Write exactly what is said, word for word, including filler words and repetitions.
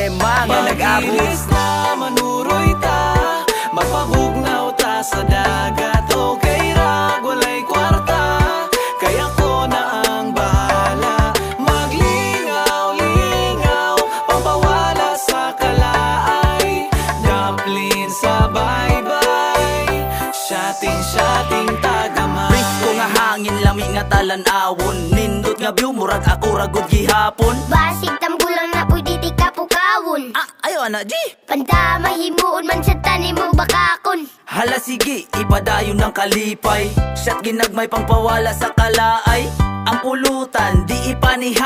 problema nga nag-abot. Magilis na manuroy ta, magpabugnaw ta sa dagat. Okay ra, walay kwarta, kaya ko na ang bahala. Maglingaw-lingaw, pampawala sa kalaay. Dumpling sa bye-bye, shotting-shotting tagamay. Risko nga hangin, lami nga talan-awon. Nindot nga view, murag ako ragod gihapon. Basig tambulang na pwede di ka pukawon. Ah, ayo anak G. Panda mahimuon man sa tanim mo bakakon. Hala sige, ipadayon ng kalipay. Shot ginagmay pangpawala sa kalaay. Ang pulutan, di ipaniha.